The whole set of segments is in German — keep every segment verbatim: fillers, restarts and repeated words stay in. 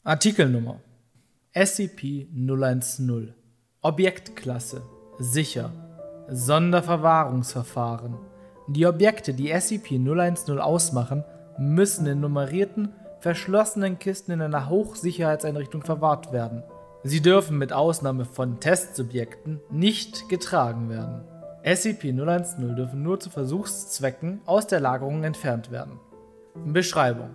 Artikelnummer S C P null eins null Objektklasse Sicher Sonderverwahrungsverfahren. Die Objekte, die S C P null eins null ausmachen, müssen in nummerierten, verschlossenen Kisten in einer Hochsicherheitseinrichtung verwahrt werden. Sie dürfen mit Ausnahme von Testsubjekten nicht getragen werden. S C P null eins null dürfen nur zu Versuchszwecken aus der Lagerung entfernt werden. Beschreibung: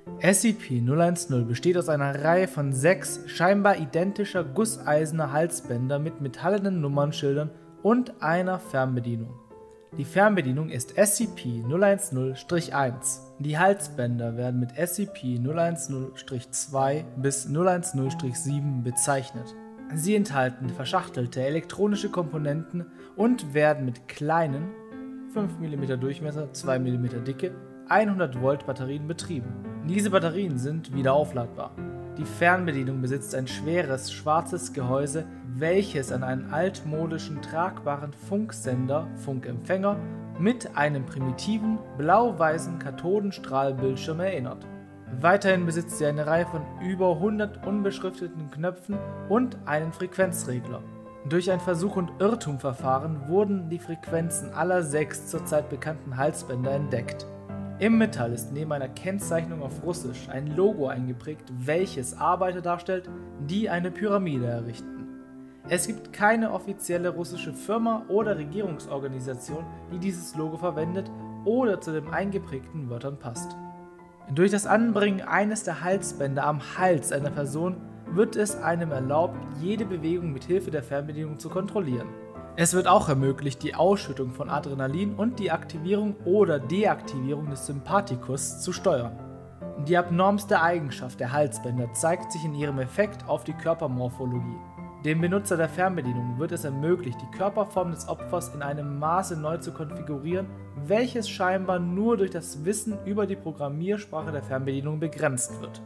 S C P null eins null besteht aus einer Reihe von sechs scheinbar identischer gusseiserner Halsbänder mit metallenen Nummernschildern und einer Fernbedienung. Die Fernbedienung ist S C P null eins null eins. Die Halsbänder werden mit S C P null eins null zwei bis null eins null sieben bezeichnet. Sie enthalten verschachtelte elektronische Komponenten und werden mit kleinen, fünf Millimeter Durchmesser, zwei Millimeter Dicke, hundert Volt Batterien betrieben. Diese Batterien sind wieder aufladbar. Die Fernbedienung besitzt ein schweres, schwarzes Gehäuse, welches an einen altmodischen, tragbaren Funksender, Funkempfänger, mit einem primitiven, blau-weißen Kathodenstrahlbildschirm erinnert. Weiterhin besitzt sie eine Reihe von über hundert unbeschrifteten Knöpfen und einen Frequenzregler. Durch ein Versuch- und Irrtumverfahren wurden die Frequenzen aller sechs zurzeit bekannten Halsbänder entdeckt. Im Metall ist neben einer Kennzeichnung auf Russisch ein Logo eingeprägt, welches Arbeiter darstellt, die eine Pyramide errichten. Es gibt keine offizielle russische Firma oder Regierungsorganisation, die dieses Logo verwendet oder zu den eingeprägten Wörtern passt. Durch das Anbringen eines der Halsbänder am Hals einer Person wird es einem erlaubt, jede Bewegung mit Hilfe der Fernbedienung zu kontrollieren. Es wird auch ermöglicht, die Ausschüttung von Adrenalin und die Aktivierung oder Deaktivierung des Sympathikus zu steuern. Die abnormste Eigenschaft der Halsbänder zeigt sich in ihrem Effekt auf die Körpermorphologie. Dem Benutzer der Fernbedienung wird es ermöglicht, die Körperform des Opfers in einem Maße neu zu konfigurieren, welches scheinbar nur durch das Wissen über die Programmiersprache der Fernbedienung begrenzt wird.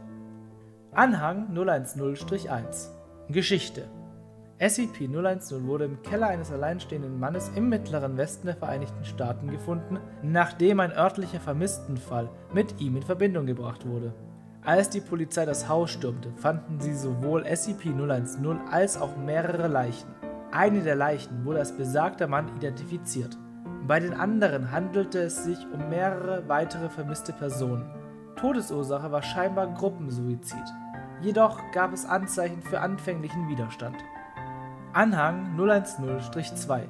Anhang null eins null eins Geschichte: S C P null eins null wurde im Keller eines alleinstehenden Mannes im mittleren Westen der Vereinigten Staaten gefunden, nachdem ein örtlicher Vermisstenfall mit ihm in Verbindung gebracht wurde. Als die Polizei das Haus stürmte, fanden sie sowohl S C P null eins null als auch mehrere Leichen. Eine der Leichen wurde als besagter Mann identifiziert. Bei den anderen handelte es sich um mehrere weitere vermisste Personen. Todesursache war scheinbar Gruppensuizid. Jedoch gab es Anzeichen für anfänglichen Widerstand. Anhang null eins null zwei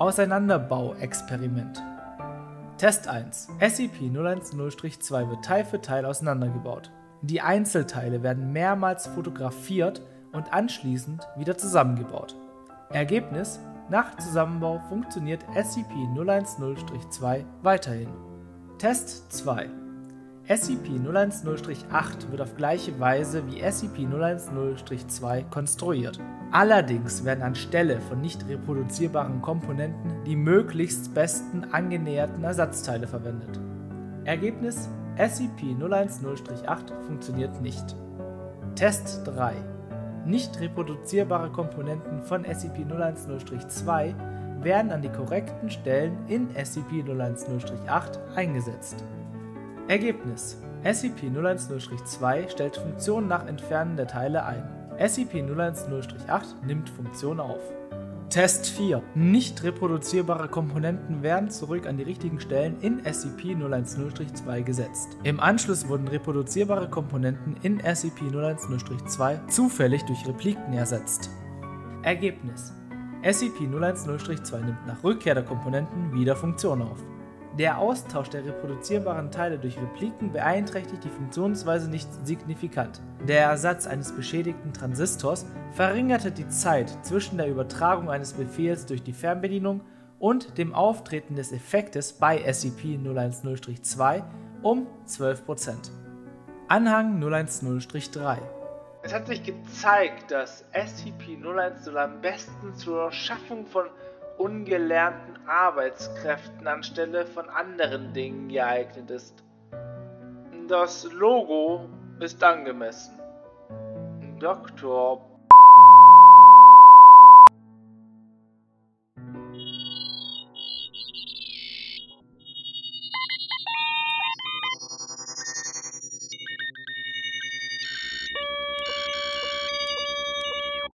Auseinanderbau-Experiment. Test eins. S C P null eins null zwei wird Teil für Teil auseinandergebaut. Die Einzelteile werden mehrmals fotografiert und anschließend wieder zusammengebaut. Ergebnis: Nach Zusammenbau funktioniert S C P null eins null zwei weiterhin. Test zwei. S C P null eins null acht wird auf gleiche Weise wie S C P null eins null zwei konstruiert. Allerdings werden anstelle von nicht reproduzierbaren Komponenten die möglichst besten angenäherten Ersatzteile verwendet. Ergebnis: S C P null eins null acht funktioniert nicht. Test drei. Nicht reproduzierbare Komponenten von S C P null eins null zwei werden an die korrekten Stellen in S C P null eins null acht eingesetzt. Ergebnis: S C P null eins null zwei stellt Funktion nach Entfernen der Teile ein. S C P null eins null acht nimmt Funktion auf. Test vier. Nicht reproduzierbare Komponenten werden zurück an die richtigen Stellen in S C P null eins null zwei gesetzt. Im Anschluss wurden reproduzierbare Komponenten in S C P null eins null zwei zufällig durch Repliken ersetzt. Ergebnis: S C P null eins null zwei nimmt nach Rückkehr der Komponenten wieder Funktion auf. Der Austausch der reproduzierbaren Teile durch Repliken beeinträchtigt die Funktionsweise nicht signifikant. Der Ersatz eines beschädigten Transistors verringerte die Zeit zwischen der Übertragung eines Befehls durch die Fernbedienung und dem Auftreten des Effektes bei S C P null eins null zwei um zwölf Prozent. Anhang null eins null drei. Es hat sich gezeigt, dass S C P null eins null am besten zur Schaffung von ungelernten Arbeitskräften anstelle von anderen Dingen geeignet ist. Das Logo ist angemessen. Doktor